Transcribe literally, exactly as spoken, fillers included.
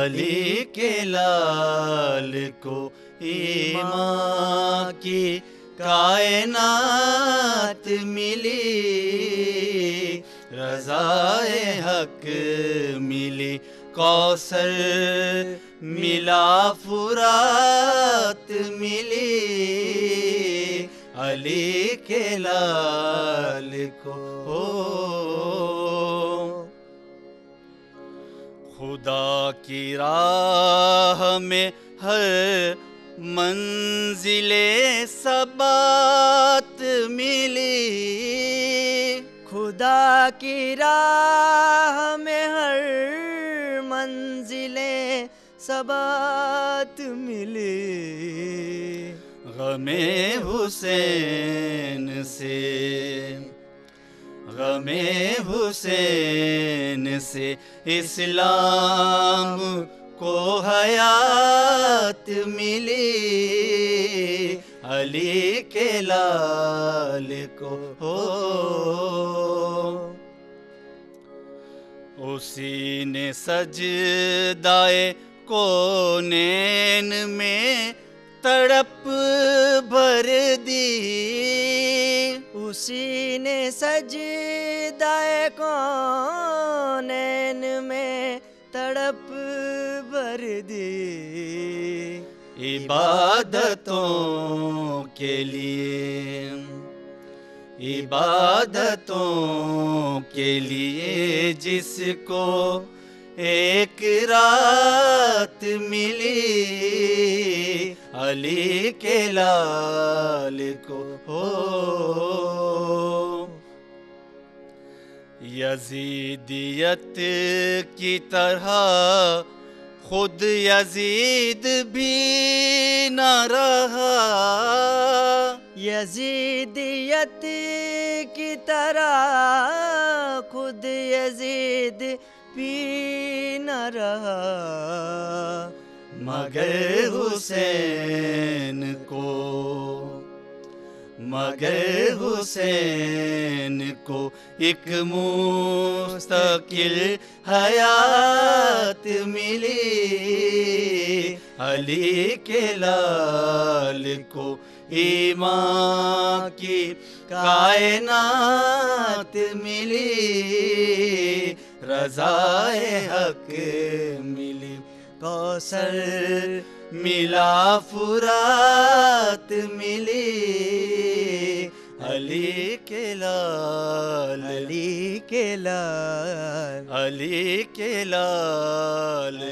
علی کے لال کو ایمان کی کائنات ملی، رضائے حق ملی، کوثر ملا، فرات ملی، علی کے لال کو۔ خدا کی راہ میں ہر منزل ثبات ملی، خدا کی راہ میں ہر منزلیں ثبات ملی، غم حسین سے غم حسین سے اسلام کو حیات ملی، علی کے لال کو۔ اسی نے سجدائے کونین میں تڑپ بھر دی، اسی نے سجدائے کونین میں تڑپ بھر دی، عبادتوں کے لیے عبادتوں کے لیے جس کو ایک رات ملی، علی کے لال کو۔ یزیدیت کی طرح خود یزید بھی نہ رہا، یزیدیت کی طرح خود یزید بھی نہ رہا، مگر حسین کو مگر حسین کو ایک مستقل حیات ملی، علی کے لال کو ایمان کی کائنات ملی، رضائے حق ملی، کوثر ملا، فرات ملی، علی کے لال علی کے لال علی کے لال